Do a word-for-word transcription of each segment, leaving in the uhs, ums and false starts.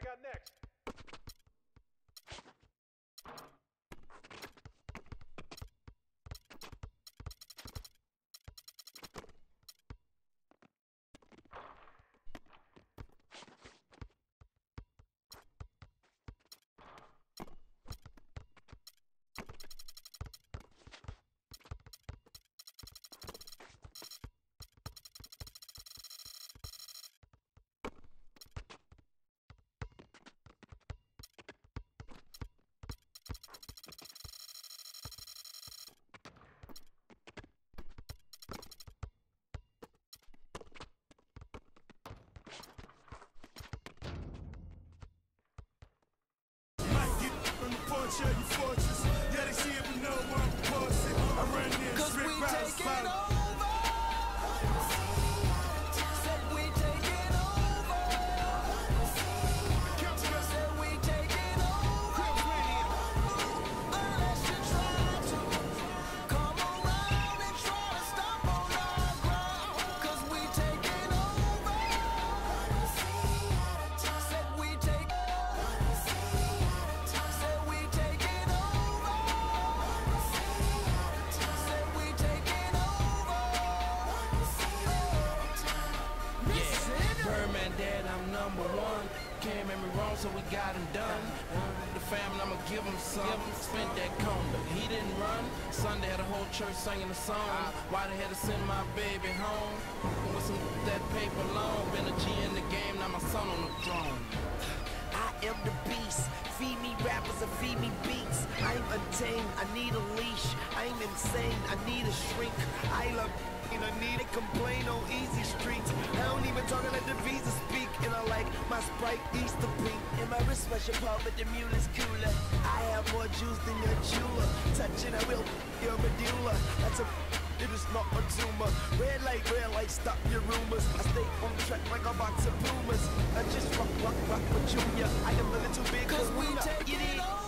got next? Show you fortress. Yeah, they see it, but no one reports it. I run in, cause we taking over. Said we taking over. Said we taking over. Unless you try to come around and try to stop on our ground, cause we taking over. Said we taking number one, can't make me wrong, so we got him done. The family, I'ma give him some. Spent that condo, he didn't run. Sunday had a whole church singing a song. Why they had to send my baby home with some that paper long. Been a G in the game, now my son on the throne. I am the beast. Feed me rappers and feed me beats. I'm untamed, I need a leash. I'm insane, I need a shrink. I love and I need to complain on easy streets. I don't even talk and let the visa speak. And I like my Sprite Easter pink. And my wrist special pop, but the mule is cooler. I have more juice than your jeweler. Touch it, I will your medulla. That's a it is not a tumor. Red light, red light, stop your rumors. I stay on track like a box of boomers. I just rock, rock, rock with Junior. I am a little big cause we take it over.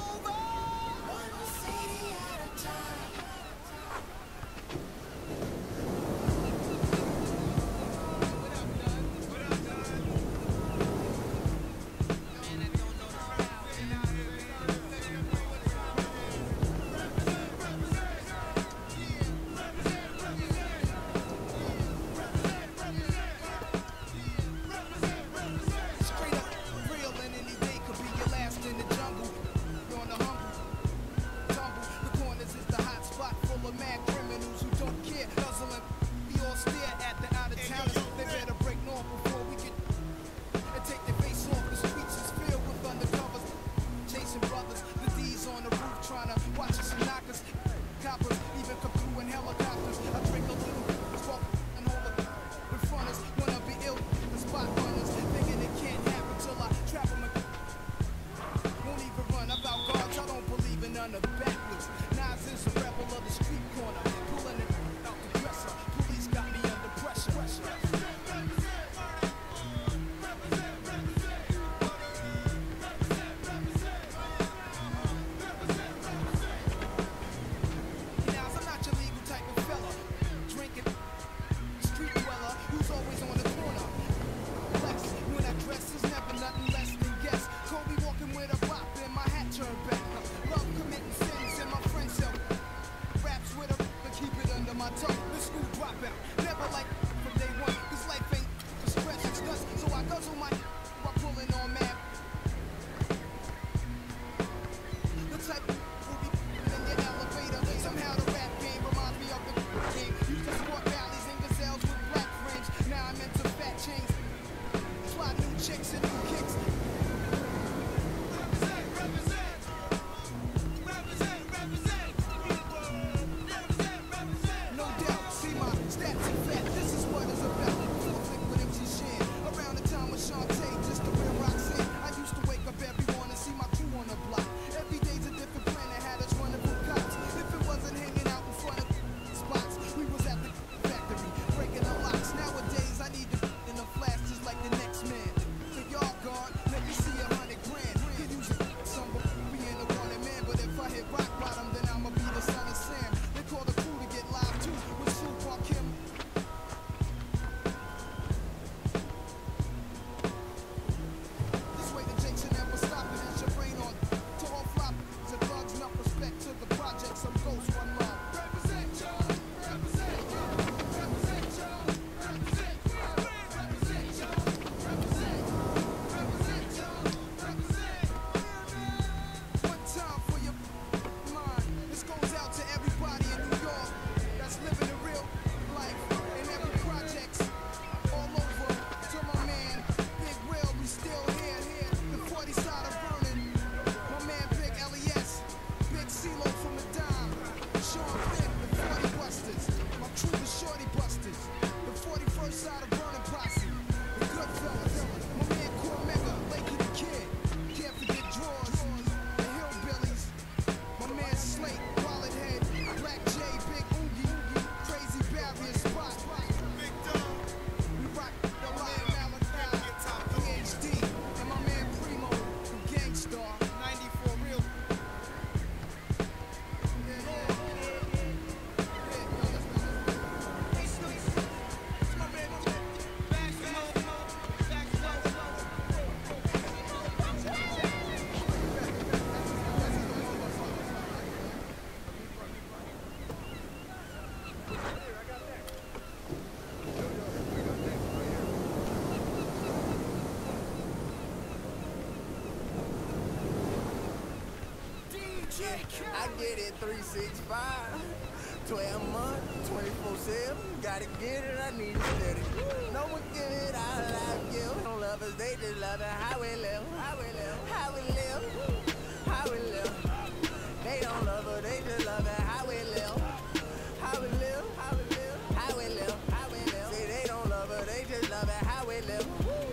it, I get it three sixty-five. twelve months, twenty-four seven. Gotta get it, I need it steady. No one give it all I give. Don't love us, they just love it. How we live, how we live, how we live, how we live. They don't love us, they just love it. How we live, how we live, how we live, how we live, how we live. See, they don't love us, they just love it. How we live,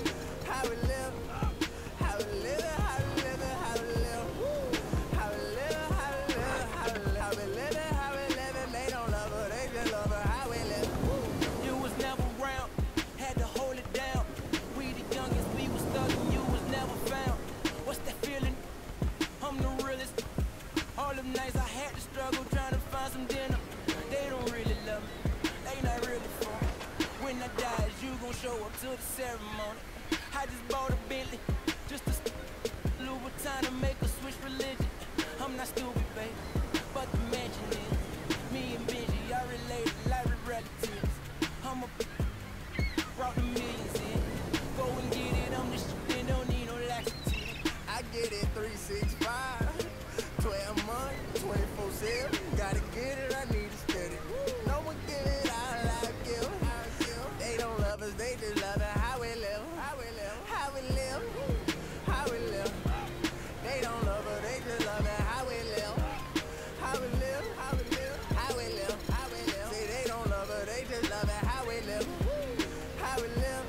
how we live, how we live, how we live, how we live, how we live, how we live, how we live, how we live, how we live. They don't love her, they just love her. How we live. You was never around, had to hold it down. We the youngest, we was stuck and you was never found. What's that feeling? I'm the realest. All them nights I had to struggle trying to find some dinner. They don't really love me, they not really for me. When I die, is you gon' show up to the ceremony? I just bought a Bentley, just a Louis Vuitton to make a switch religion. I'm not stupid, baby, but the mansion is. Me and Benji, I related like we relatives. I'm a brought the millions in. Go and get it, I'm the shit, don't need no laxative. I get it three sixty-five. twelve months, twenty-four seven. Gotta get it, I need it steady. No one give it all I give. They don't love us, they just love it. How we live, how we live, how we live, how we live. They don't love us, they just love it. How we live, how we live, how we live, how we live, how we live. See, they don't love us, they just love it. How we live, how we live,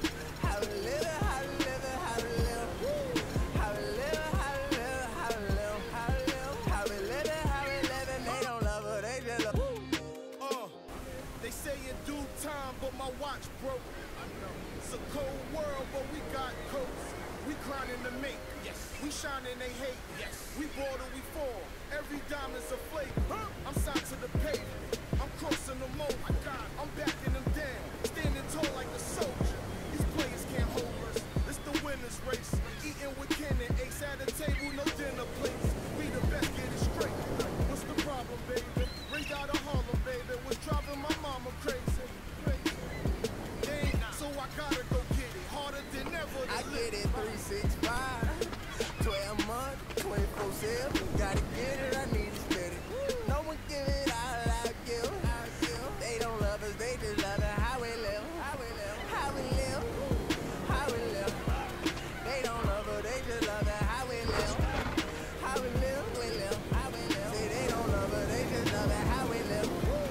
how we live, how we live, how we live, how we live, how we live, how we live, how we live, how we live, how we live. And they don't love us, they just love. Uh, they say in due time, but my watch broke. I know. It's a cold world, but we got coats. We grinding to make. Yes. We shining, they hate. Yes. We board or we fall. Every diamond's a flake. Huh? I'm signed to the pavement. I'm crossing them over. I'm backing them down. Standing tall like a soldier. These players can't hold us. It's the winner's race. Eating with Ken and Ace at a table, no dinner plates. We the best, get it straight. What's the problem, baby? Ring out of Harlem, baby. What's driving my mama crazy? Crazy. Dang, so I gotta go get it. Harder than ever. I get it three sixty-five. twelve months, twenty-four seven. Gotta get it, I need it steady. No one give it all I give. They don't love us, they just love it. How we live, how we live, how we live, how we live. They don't love us, they just love it. How we live, how we live, we live, how we live. See, they don't love us, they just love it. How we live,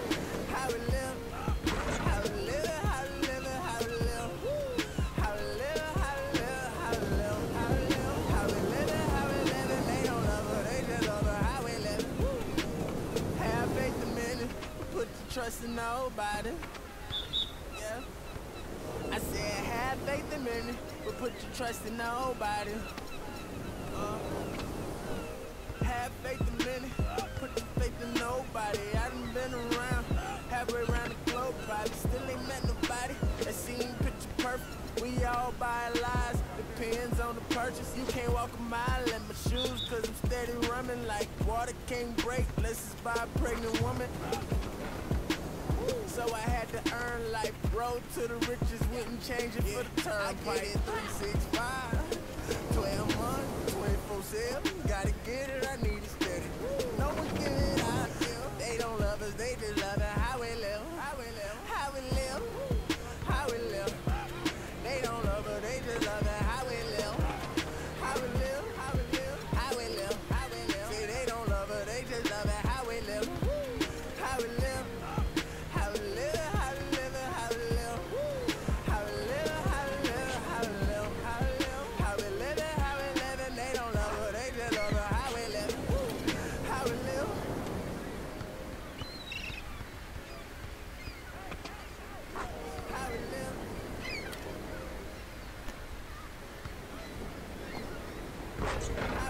how we live, how we live, how we live, how we live, how we live, how we live, how we live, how we live, how we live, how we live. And they don't love us, they just love us. How we live. Have faith a minute, put your trust in nobody. Yeah. I said have faith a minute, but put your trust in nobody. Uh, have faith a minute, put your faith in nobody. I done been around, halfway around the globe, probably still ain't met nobody that seen picture perfect. We all buy lies, depends on the purchase. You can't walk a mile in my shoes, cause I'm steady running like water can't break unless it's by a pregnant woman. So I had to earn life, road to the riches, wouldn't change it for the turnpike. I get it three sixty-five, twelve months, twenty-four seven. Gotta get it, I need it steady. No one give it, I give. They don't love us, they just love it. How we live, how we live, how we live, how we live. They don't love us, they just love it. How we live, how we live, how we live, how we live, how we live. See, they don't love us, they just love it. How we live, how we live. How we live, how we live, how we live, how we live, how we live, how we live, how we live, how we live, how we live, and they don't love us, they just love us. How we live, how we live. How we live. How